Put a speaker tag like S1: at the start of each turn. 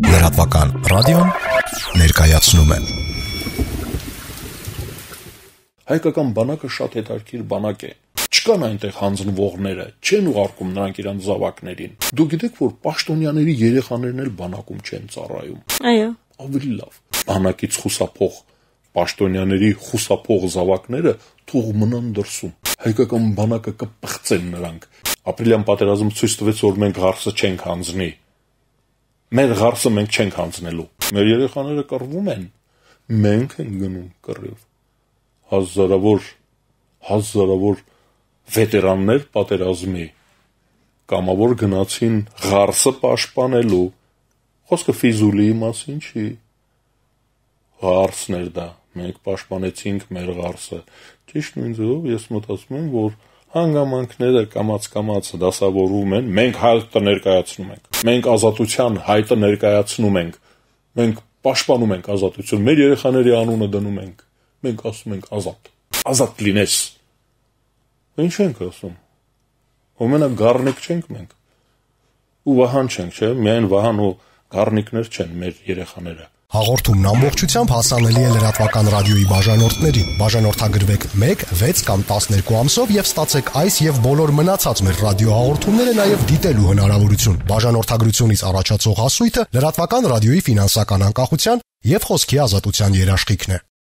S1: Լրատվական ռադիոն ներկայացնում է։
S2: Հայկական բանակը շատ հետաքրքիր բանակ է։ Չկան այնտեղ հանձնողները, չեն ուղարկում նրանք իրանց զավակներին։ Դուք գիտեք, որ պաշտոնյաների երեխաներն էլ բանակում չեն ծառայում։
S3: Այո։
S2: Ավելի լավ։ Բանակից խուսափող պաշտոնյաների խուսափող զավակները թող մնան դրսում։ Հայկական բանակը կպղծեն նրանք։ Ապրիլյան պատերազմը ցույց տվեց, որ մենք ղարսը չենք հանձնի։ Մեր ղարսը մենք չենք հանձնելու։ Մեր երեխաները կռվում են։ Մենք ենք գնում կռիվ։ Հազարավոր վետերաններ պատերազմի կամավոր գնացին ղարսը պաշտպանելու։ Խոսքը Ֆիզուլիի մասին չի։ Ղարսն էր դա։ Մենք պաշտպանեցինք մեր ղարսը։ Ճիշտ նույն ձևով ես մտածում եմ, որ հանգամանքները կամաց դասավորում են, մենք հայտը ներկայացնում ենք։ Մենք ազատության հայտը ներկայացնում ենք։ Մենք պաշտպանում ենք ազատություն, մեր երեխաների անունը դնում ենք։ Մենք ասում ենք ազատ։ Ազատ լինես։ Ինչ ենք ասում։ Ոմենակ գառնիկ չենք մենք։ Ու վահան չենք, չէ՞, միայն վահան ու գառնիկներ չեն մեր երեխաները։
S1: Հաղորդումն ամբողջությամբ հասանելի է լրատվական ռադիոյի բաժանորդներին։ Բաժանորդագրվեք 1, 6 կամ 12 ամսով եւ ստացեք այս եւ բոլոր մնացած մեր ռադիոհաղորդումները նաեւ դիտելու հնարավորություն։ Բաժանորդագրությունից առաջացող հասույթը լրատվական ռադիոյի ֆինանսական անկախության եւ խոսքի ազատության երաշխիքն է։